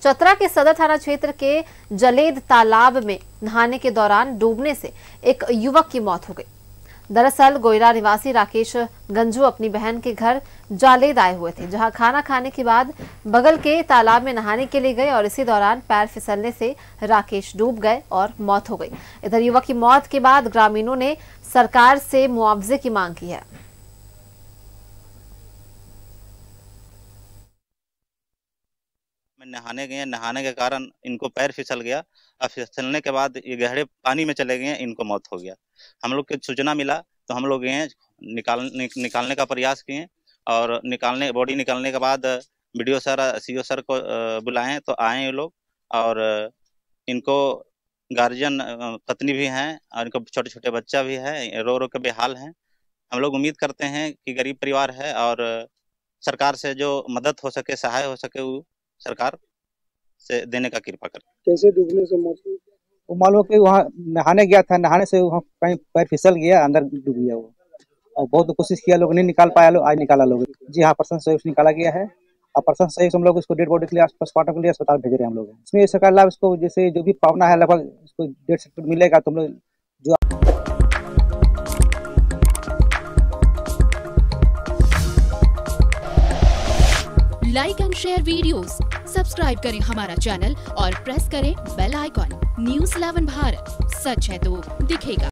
चतरा के सदर थाना क्षेत्र के जलेद तालाब में नहाने के दौरान डूबने से एक युवक की मौत हो गई। दरअसल गोयरा निवासी राकेश गंजू अपनी बहन के घर जालेद आए हुए थे, जहां खाना खाने के बाद बगल के तालाब में नहाने के लिए गए और इसी दौरान पैर फिसलने से राकेश डूब गए और मौत हो गई। इधर युवक की मौत के बाद ग्रामीणों ने सरकार से मुआवजे की मांग की है। नहाने गए, नहाने के कारण इनको पैर फिसल गया और फिसलने के बाद ये गहरे पानी में चले गए, इनको मौत हो गया। हम लोग को सूचना मिला तो हम लोग गए, निकालने का प्रयास किए और बॉडी निकालने के बाद बीडीओ सर, सीओ सर को बुलाएं तो आए ये लोग और इनको गार्जियन पत्नी भी हैं और इनको छोटे छोटे बच्चा भी है, रो रो के बेहाल हैं। हम लोग उम्मीद करते हैं कि गरीब परिवार है और सरकार से जो मदद हो सके, सहाय हो सके, वो सरकार से देने का कृपा करें। कैसे डूबने से मौत हुई? वो मालूम कि वहाँ नहाने गया था, नहाने से वहाँ कहीं पैर फिसल गया, अंदर डूब गया वो। और बहुत कोशिश किया, लोग नहीं निकाल पाया, लोग आज निकाला लोग। जी हाँ, प्रशासन सहयोग से निकाला गया है और प्रशासन सहयोग से हम लोग इसको डेड बॉडी के लिए पोस्टमार्टम के लिए अस्पताल भेज रहे हैं हम लोग। इसमें सरकार लाभ इसको जैसे जो भी पावना है लगभग इसको 1.5 मिलेगा। तुम लोग जो like and share videos, subscribe करें हमारा चैनल और प्रेस करें बेल आइकॉन। News 11 भारत, सच है तो दिखेगा।